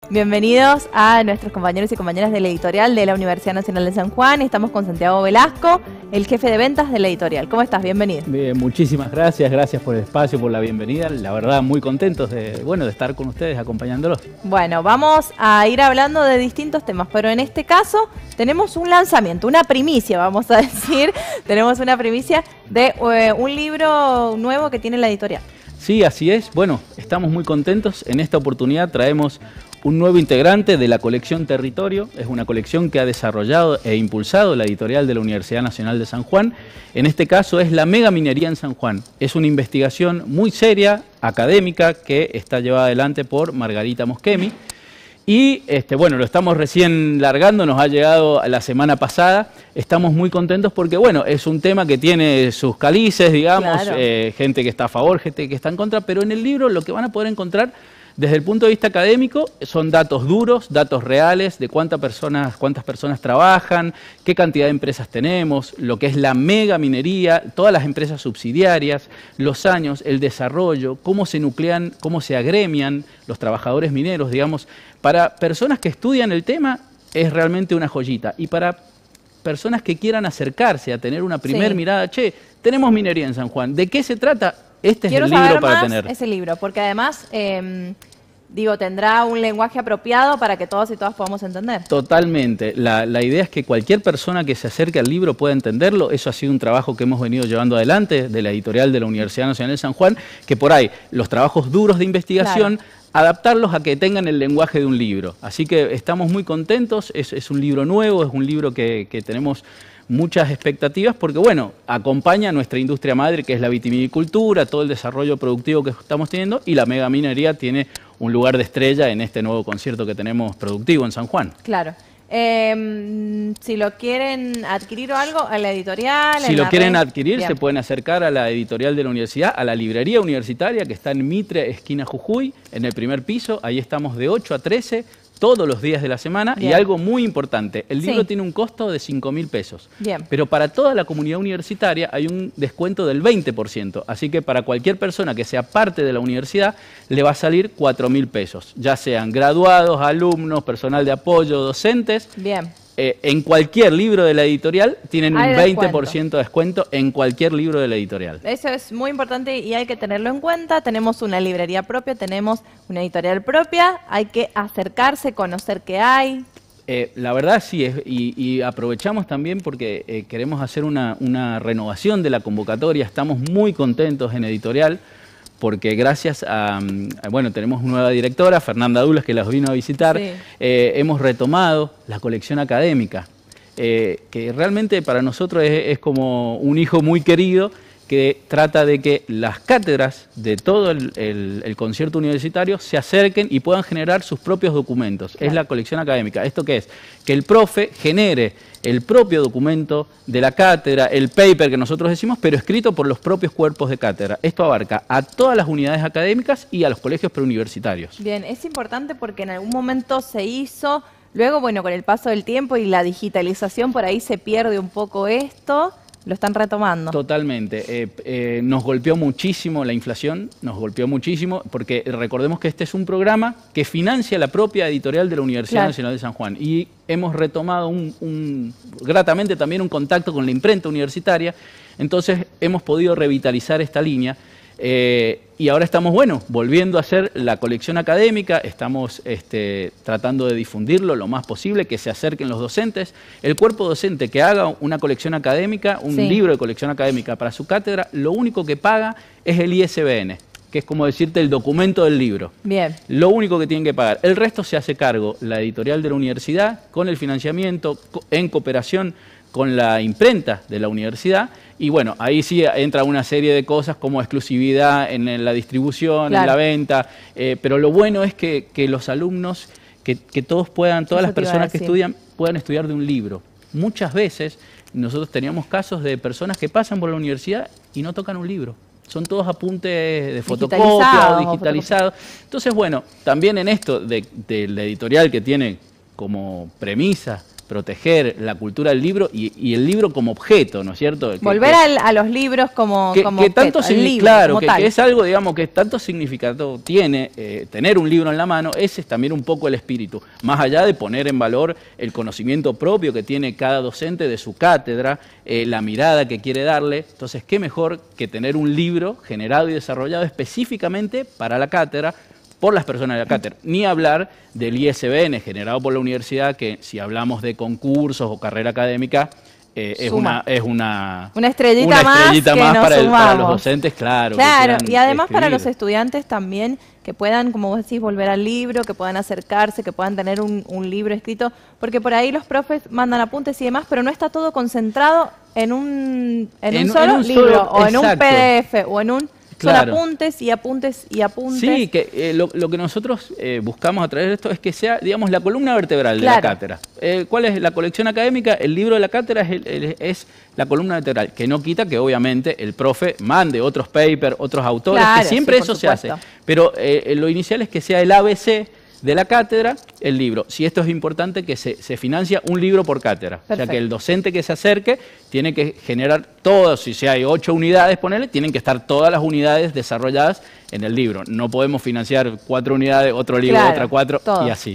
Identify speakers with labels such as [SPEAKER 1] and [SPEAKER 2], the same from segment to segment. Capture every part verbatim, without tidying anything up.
[SPEAKER 1] Bienvenidos a nuestros compañeros y compañeras de la editorial de la Universidad Nacional de San Juan. Estamos con Santiago Velasco, el jefe de ventas de la editorial. ¿Cómo estás? Bienvenido.
[SPEAKER 2] Bien, muchísimas gracias, gracias por el espacio, por la bienvenida. La verdad, muy contentos de, bueno, de estar con ustedes acompañándolos.
[SPEAKER 1] Bueno, vamos a ir hablando de distintos temas, pero en este caso tenemos un lanzamiento, una primicia, vamos a decir. Tenemos una primicia de eh, un libro nuevo que tiene la editorial.
[SPEAKER 2] Sí, así es. Bueno, estamos muy contentos. En esta oportunidad traemos un nuevo integrante de la colección Territorio. Es una colección que ha desarrollado e impulsado la editorial de la Universidad Nacional de San Juan. En este caso es la megaminería en San Juan. Es una investigación muy seria, académica, que está llevada adelante por Margarita Moschemi. Y este, bueno, lo estamos recién largando, nos ha llegado la semana pasada. Estamos muy contentos porque, bueno, es un tema que tiene sus calices, digamos,
[SPEAKER 1] claro.
[SPEAKER 2] eh, gente que está a favor, gente que está en contra, pero en el libro lo que van a poder encontrar desde el punto de vista académico son datos duros, datos reales de cuántas personas, cuántas personas trabajan, qué cantidad de empresas tenemos, lo que es la mega minería, todas las empresas subsidiarias, los años, el desarrollo, cómo se nuclean, cómo se agremian los trabajadores mineros, digamos. Para personas que estudian el tema es realmente una joyita, y para personas que quieran acercarse a tener una primer
[SPEAKER 1] sí. mirada,
[SPEAKER 2] che, tenemos minería en San Juan, ¿de qué se trata? Este
[SPEAKER 1] Quiero
[SPEAKER 2] es el libro
[SPEAKER 1] saber
[SPEAKER 2] para
[SPEAKER 1] más
[SPEAKER 2] tener.
[SPEAKER 1] ese libro, porque además, eh, digo, tendrá un lenguaje apropiado para que todos y todas podamos entender.
[SPEAKER 2] Totalmente. La, la idea es que cualquier persona que se acerque al libro pueda entenderlo. Eso ha sido un trabajo que hemos venido llevando adelante de la editorial de la Universidad Nacional de San Juan, que por ahí los trabajos duros de investigación, claro, adaptarlos a que tengan el lenguaje de un libro. Así que estamos muy contentos. Es, es un libro nuevo, es un libro que, que tenemos muchas expectativas porque, bueno, acompaña a nuestra industria madre, que es la vitivinicultura, todo el desarrollo productivo que estamos teniendo, y la megaminería tiene un lugar de estrella en este nuevo concierto que tenemos productivo en San Juan.
[SPEAKER 1] Claro. Eh, si lo quieren adquirir o algo, a la editorial...
[SPEAKER 2] Si lo quieren adquirir,
[SPEAKER 1] bien,
[SPEAKER 2] se pueden acercar a la editorial de la universidad, a la librería universitaria, que está en Mitre, esquina Jujuy, en el primer piso. Ahí estamos de ocho a trece, todos los días de la semana. Bien. Y algo muy importante, el libro sí. tiene un costo de cinco mil pesos.
[SPEAKER 1] Bien.
[SPEAKER 2] Pero para toda la comunidad universitaria hay un descuento del veinte por ciento. Así que para cualquier persona que sea parte de la universidad, le va a salir cuatro mil pesos. Ya sean graduados, alumnos, personal de apoyo, docentes.
[SPEAKER 1] Bien.
[SPEAKER 2] Eh, en cualquier libro de la editorial tienen
[SPEAKER 1] hay
[SPEAKER 2] un veinte por ciento de descuento en cualquier libro de la editorial.
[SPEAKER 1] Eso es muy importante y hay que tenerlo en cuenta. Tenemos una librería propia, tenemos una editorial propia, hay que acercarse, conocer qué hay.
[SPEAKER 2] Eh, la verdad sí, es, y, y aprovechamos también porque eh, queremos hacer una, una renovación de la convocatoria. Estamos muy contentos en editorial porque gracias a, a, bueno, tenemos una nueva directora, Fernanda Dulas, que las vino a visitar, sí. eh, hemos retomado la colección académica, eh, que realmente para nosotros es, es como un hijo muy querido, que trata de que las cátedras de todo el, el, el concierto universitario se acerquen y puedan generar sus propios documentos. Claro. Es la colección académica. ¿Esto qué es? Que el profe genere el propio documento de la cátedra, el paper que nosotros decimos, pero escrito por los propios cuerpos de cátedra. Esto abarca a todas las unidades académicas y a los colegios preuniversitarios.
[SPEAKER 1] Bien, es importante porque en algún momento se hizo, luego, bueno, con el paso del tiempo y la digitalización, por ahí se pierde un poco esto. Lo están retomando.
[SPEAKER 2] Totalmente. Eh, eh, nos golpeó muchísimo la inflación, nos golpeó muchísimo, porque recordemos que este es un programa que financia la propia editorial de la Universidad claro. Nacional de San Juan. Y hemos retomado un, un, gratamente también un contacto con la imprenta universitaria, entonces hemos podido revitalizar esta línea. Eh, y ahora estamos, bueno, volviendo a hacer la colección académica, estamos este, tratando de difundirlo lo más posible, que se acerquen los docentes. El cuerpo docente que haga una colección académica, un sí. libro de colección académica para su cátedra, lo único que paga es el I S B N, que es como decirte el documento del libro.
[SPEAKER 1] Bien.
[SPEAKER 2] Lo único que tienen que pagar. El resto se hace cargo la editorial de la universidad, con el financiamiento, en cooperación con la imprenta de la universidad, y bueno, ahí sí entra una serie de cosas como exclusividad en, en la distribución, claro. en la venta, eh, pero lo bueno es que, que los alumnos, que, que todos puedan, todas Eso las personas que estudian, puedan estudiar de un libro. Muchas veces nosotros teníamos casos de personas que pasan por la universidad y no tocan un libro. Son todos apuntes de fotocopia o digitalizados. Entonces, bueno, también en esto de, de la editorial que tiene como premisa proteger la cultura del libro y, y el libro como objeto, ¿no es cierto? Que,
[SPEAKER 1] Volver
[SPEAKER 2] que,
[SPEAKER 1] al, a los libros como,
[SPEAKER 2] que,
[SPEAKER 1] como
[SPEAKER 2] que tanto
[SPEAKER 1] objeto, el libro,
[SPEAKER 2] claro,
[SPEAKER 1] como
[SPEAKER 2] que,
[SPEAKER 1] tal.
[SPEAKER 2] que es algo, digamos, que tanto significado tiene eh, tener un libro en la mano. Ese es también un poco el espíritu, más allá de poner en valor el conocimiento propio que tiene cada docente de su cátedra, eh, la mirada que quiere darle. Entonces, qué mejor que tener un libro generado y desarrollado específicamente para la cátedra, por las personas de la cátedra. Ni hablar del I S B N generado por la universidad, que si hablamos de concursos o carrera académica, eh, es, una, es una...
[SPEAKER 1] Una estrellita,
[SPEAKER 2] una
[SPEAKER 1] más,
[SPEAKER 2] estrellita
[SPEAKER 1] que
[SPEAKER 2] más
[SPEAKER 1] nos
[SPEAKER 2] para, el, para los
[SPEAKER 1] sumamos.
[SPEAKER 2] docentes, claro.
[SPEAKER 1] Claro,
[SPEAKER 2] que
[SPEAKER 1] y además
[SPEAKER 2] escribir.
[SPEAKER 1] para los estudiantes también, que puedan, como vos decís, volver al libro, que puedan acercarse, que puedan tener un, un libro escrito, porque por ahí los profes mandan apuntes y demás, pero no está todo concentrado en un, en
[SPEAKER 2] En-
[SPEAKER 1] un solo
[SPEAKER 2] en un
[SPEAKER 1] libro,
[SPEAKER 2] solo-
[SPEAKER 1] o en un
[SPEAKER 2] exacto.
[SPEAKER 1] P D F, o en un...
[SPEAKER 2] Claro.
[SPEAKER 1] Son apuntes y apuntes y apuntes.
[SPEAKER 2] Sí, que eh, lo, lo que nosotros eh, buscamos a través de esto es que sea, digamos, la columna vertebral
[SPEAKER 1] Claro.
[SPEAKER 2] de la cátedra. Eh, ¿Cuál es la colección académica? El libro de la cátedra es, el- el- es la columna vertebral, que no quita que obviamente el profe mande otros papers, otros autores,
[SPEAKER 1] Claro,
[SPEAKER 2] que siempre
[SPEAKER 1] sí, por
[SPEAKER 2] eso se hace.
[SPEAKER 1] supuesto.
[SPEAKER 2] Pero eh, lo inicial es que sea el A B C de la cátedra, el libro. Si esto es importante, que se, se financia un libro por cátedra. O sea,
[SPEAKER 1] Perfecto.
[SPEAKER 2] que el docente que se acerque tiene que generar todas, si hay ocho unidades, ponele, tienen que estar todas las unidades desarrolladas en el libro. No podemos financiar cuatro unidades, otro libro,
[SPEAKER 1] Claro,
[SPEAKER 2] otra cuatro,
[SPEAKER 1] todo.
[SPEAKER 2] y así.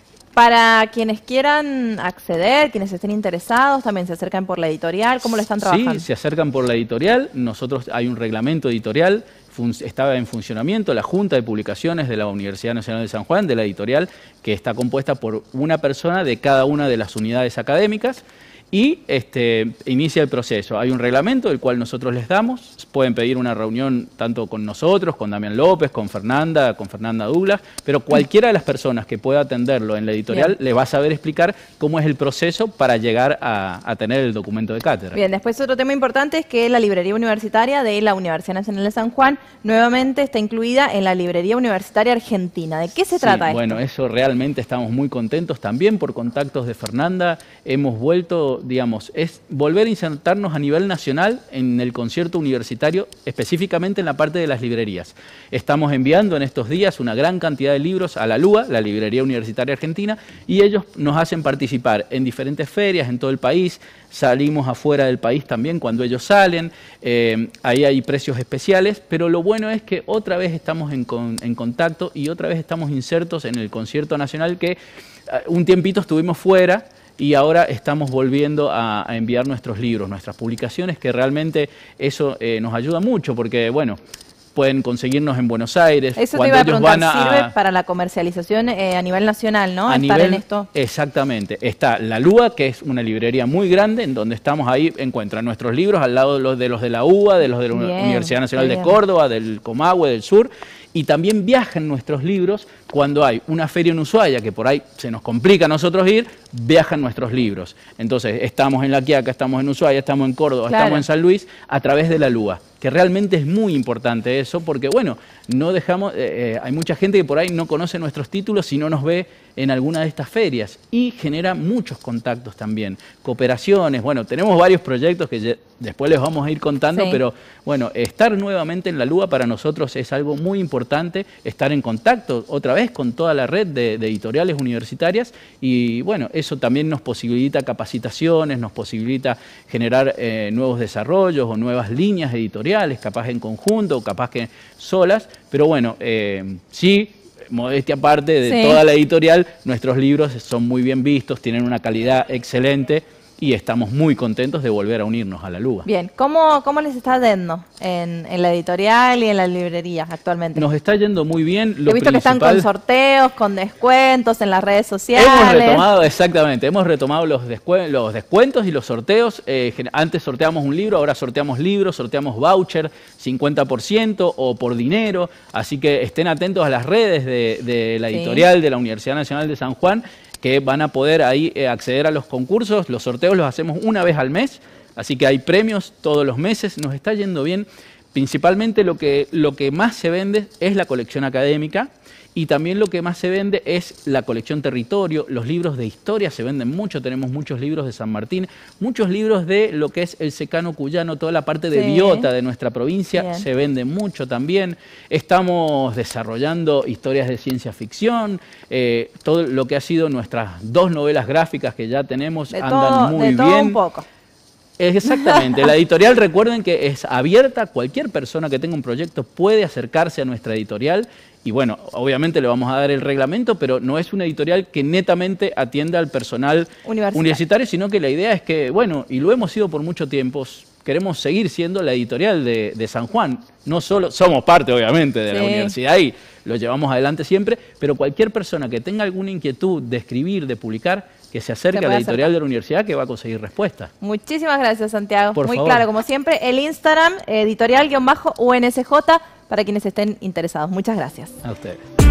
[SPEAKER 1] Para quienes quieran acceder, quienes estén interesados, también se acercan por la editorial, ¿cómo lo están trabajando?
[SPEAKER 2] Sí, se acercan por la editorial. Nosotros hay un reglamento editorial, fun- estaba en funcionamiento la Junta de Publicaciones de la Universidad Nacional de San Juan, de la editorial, que está compuesta por una persona de cada una de las unidades académicas. Y este, inicia el proceso. Hay un reglamento del cual nosotros les damos. Pueden pedir una reunión tanto con nosotros, con Damián López, con Fernanda, con Fernanda Douglas, pero cualquiera de las personas que pueda atenderlo en la editorial
[SPEAKER 1] Bien.
[SPEAKER 2] le va a saber explicar cómo es el proceso para llegar a, a tener el documento de cátedra.
[SPEAKER 1] Bien, después otro tema importante es que la librería universitaria de la Universidad Nacional de San Juan nuevamente está incluida en la librería universitaria argentina. ¿De qué se
[SPEAKER 2] Sí,
[SPEAKER 1] trata esto?
[SPEAKER 2] bueno, eso realmente estamos muy contentos. También por contactos de Fernanda hemos vuelto, digamos, es volver a insertarnos a nivel nacional en el concierto universitario, específicamente en la parte de las librerías. Estamos enviando en estos días una gran cantidad de libros a la LUA, la Librería Universitaria Argentina, y ellos nos hacen participar en diferentes ferias en todo el país. Salimos afuera del país también cuando ellos salen, eh, ahí hay precios especiales, pero lo bueno es que otra vez estamos en, con, en contacto y otra vez estamos insertos en el concierto nacional que uh, un tiempito estuvimos fuera y ahora estamos volviendo a, a enviar nuestros libros, nuestras publicaciones, que realmente eso eh, nos ayuda mucho porque, bueno, pueden conseguirnos en Buenos Aires.
[SPEAKER 1] Eso te
[SPEAKER 2] cuando
[SPEAKER 1] iba a
[SPEAKER 2] ellos
[SPEAKER 1] preguntar,
[SPEAKER 2] van a-
[SPEAKER 1] sirve para la comercialización eh, a nivel nacional, ¿no?
[SPEAKER 2] a
[SPEAKER 1] Estar
[SPEAKER 2] nivel,
[SPEAKER 1] en esto.
[SPEAKER 2] Exactamente. Está la LUA, que es una librería muy grande, en donde estamos ahí, encuentran nuestros libros al lado de los de, los de la UBA, de los de la
[SPEAKER 1] Bien,
[SPEAKER 2] Universidad Nacional
[SPEAKER 1] qué
[SPEAKER 2] de
[SPEAKER 1] bien.
[SPEAKER 2] Córdoba, del Comahue, del Sur, y también viajan nuestros libros cuando hay una feria en Ushuaia, que por ahí se nos complica a nosotros ir, viajan nuestros libros. Entonces, estamos en La Quiaca, estamos en Ushuaia, estamos en Córdoba,
[SPEAKER 1] Claro.
[SPEAKER 2] estamos en San Luis, a través de la LUA, que realmente es muy importante eso, porque bueno, no dejamos, eh, eh, hay mucha gente que por ahí no conoce nuestros títulos y no nos ve en alguna de estas ferias, y genera muchos contactos también, cooperaciones. Bueno, tenemos varios proyectos que ye- después les vamos a ir contando,
[SPEAKER 1] Sí.
[SPEAKER 2] pero bueno, estar nuevamente en la LUA para nosotros es algo muy importante, estar en contacto otra vez con toda la red de, de editoriales universitarias, y bueno, eso también nos posibilita capacitaciones, nos posibilita generar eh, nuevos desarrollos o nuevas líneas editoriales, capaz en conjunto o capaz que solas, pero bueno, eh, sí, modestia aparte de
[SPEAKER 1] Sí.
[SPEAKER 2] toda la editorial, nuestros libros son muy bien vistos, tienen una calidad excelente y estamos muy contentos de volver a unirnos a la LUA.
[SPEAKER 1] Bien, ¿cómo, cómo les está yendo en, en la editorial y en las librerías actualmente?
[SPEAKER 2] Nos está yendo muy bien. Lo
[SPEAKER 1] He visto que están
[SPEAKER 2] principal-
[SPEAKER 1] con sorteos, con descuentos en las redes sociales.
[SPEAKER 2] Hemos retomado, exactamente, hemos retomado los, descue- los descuentos y los sorteos. Eh, gen- antes sorteamos un libro, ahora sorteamos libros, sorteamos voucher, cincuenta por ciento o por dinero. Así que estén atentos a las redes de, de la
[SPEAKER 1] Sí.
[SPEAKER 2] editorial de la Universidad Nacional de San Juan, que van a poder ahí eh, acceder a los concursos. Los sorteos los hacemos una vez al mes, así que hay premios todos los meses. Nos está yendo bien. Principalmente lo que, lo que más se vende es la colección académica, Y también lo que más se vende es la colección Territorio, los libros de historia se venden mucho, tenemos muchos libros de San Martín, muchos libros de lo que es el secano cuyano, toda la parte de
[SPEAKER 1] Sí.
[SPEAKER 2] biota de nuestra provincia,
[SPEAKER 1] Bien.
[SPEAKER 2] se vende mucho también. Estamos desarrollando historias de ciencia ficción, eh, todo lo que ha sido nuestras dos novelas gráficas que ya tenemos
[SPEAKER 1] De
[SPEAKER 2] andan
[SPEAKER 1] todo,
[SPEAKER 2] muy
[SPEAKER 1] de todo
[SPEAKER 2] bien.
[SPEAKER 1] un poco.
[SPEAKER 2] Exactamente, la editorial, recuerden que es abierta, cualquier persona que tenga un proyecto puede acercarse a nuestra editorial y bueno, obviamente le vamos a dar el reglamento, pero no es una editorial que netamente atienda al personal
[SPEAKER 1] Universitario.
[SPEAKER 2] universitario, sino que la idea es que, bueno, y lo hemos sido por mucho tiempo, queremos seguir siendo la editorial de, de San Juan. No solo, somos parte obviamente de
[SPEAKER 1] Sí.
[SPEAKER 2] la universidad y lo llevamos adelante siempre, pero cualquier persona que tenga alguna inquietud de escribir, de publicar, que se acerque
[SPEAKER 1] Se
[SPEAKER 2] a la
[SPEAKER 1] puede
[SPEAKER 2] editorial
[SPEAKER 1] acercar.
[SPEAKER 2] de la universidad que va a conseguir respuesta.
[SPEAKER 1] Muchísimas gracias, Santiago.
[SPEAKER 2] Por
[SPEAKER 1] Muy
[SPEAKER 2] favor.
[SPEAKER 1] claro, como siempre, el Instagram, editorial-U N S J, para quienes estén interesados. Muchas gracias.
[SPEAKER 2] A ustedes.